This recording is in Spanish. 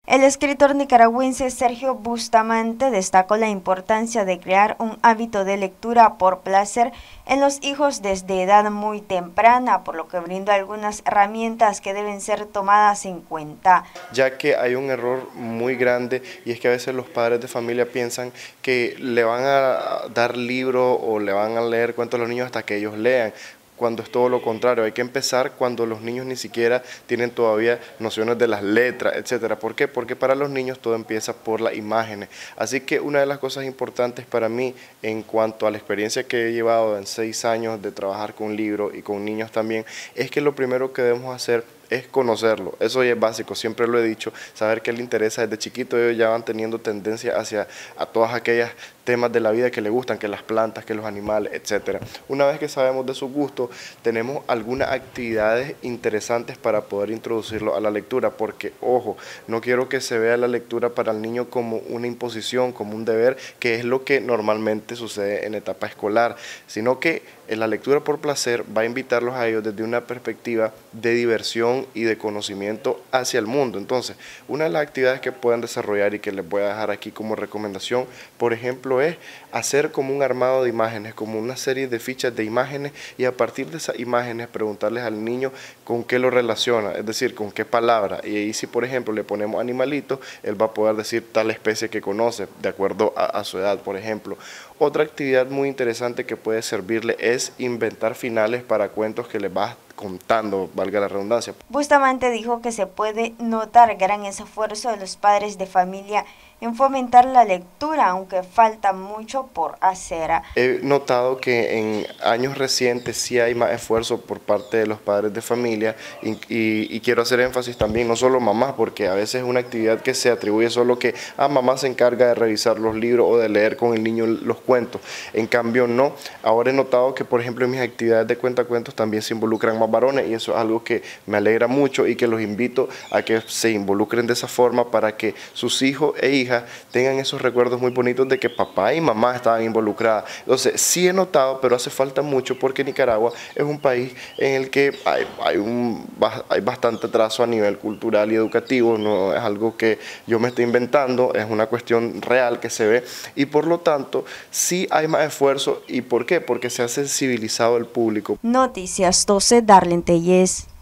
El escritor nicaragüense Sergio Bustamante destacó la importancia de crear un hábito de lectura por placer en los hijos desde edad muy temprana, por lo que brindó algunas herramientas que deben ser tomadas en cuenta. Ya que hay un error muy grande y es que a veces los padres de familia piensan que le van a dar libro o le van a leer cuentos a los niños hasta que ellos lean, cuando es todo lo contrario. Hay que empezar cuando los niños ni siquiera tienen todavía nociones de las letras, etcétera. ¿Por qué? Porque para los niños todo empieza por las imágenes. Así que una de las cosas importantes para mí en cuanto a la experiencia que he llevado en 6 años de trabajar con libros y con niños también, es que lo primero que debemos hacer es conocerlo. Eso ya es básico, siempre lo he dicho, saber qué le interesa desde chiquito. Ellos ya van teniendo tendencia hacia a todas aquellas temas de la vida que les gustan, que las plantas, que los animales, etcétera. Una vez que sabemos de sus gustos, tenemos algunas actividades interesantes para poder introducirlo a la lectura, porque, ojo, no quiero que se vea la lectura para el niño como una imposición, como un deber, que es lo que normalmente sucede en etapa escolar, sino que la lectura por placer va a invitarlos a ellos desde una perspectiva de diversión y de conocimiento hacia el mundo. Entonces, una de las actividades que pueden desarrollar y que les voy a dejar aquí como recomendación, por ejemplo, es hacer como un armado de imágenes, como una serie de fichas de imágenes, y a partir de esas imágenes preguntarles al niño con qué lo relaciona, es decir, con qué palabra. Y ahí si, por ejemplo, le ponemos animalitos, él va a poder decir tal especie que conoce, de acuerdo a su edad, por ejemplo. Otra actividad muy interesante que puede servirle es inventar finales para cuentos que les vas contando, valga la redundancia. Bustamante dijo que se puede notar gran esfuerzo de los padres de familia en fomentar la lectura, aunque falta mucho por hacer. He notado que en años recientes sí hay más esfuerzo por parte de los padres de familia y quiero hacer énfasis también, no solo mamás, porque a veces es una actividad que se atribuye solo que mamá se encarga de revisar los libros o de leer con el niño los cuentos. En cambio no, ahora he notado que por ejemplo en mis actividades de cuentacuentos también se involucran más varones, y eso es algo que me alegra mucho y que los invito a que se involucren de esa forma para que sus hijos e hijas tengan esos recuerdos muy bonitos de que papá y mamá estaban involucradas. Entonces sí he notado, pero hace falta mucho, porque Nicaragua es un país en el que hay bastante atraso a nivel cultural y educativo. No es algo que yo me estoy inventando, es una cuestión real que se ve, y por lo tanto sí hay más esfuerzo. ¿Y por qué? Porque se ha sensibilizado el público. Noticias 12, Darlene Tellez.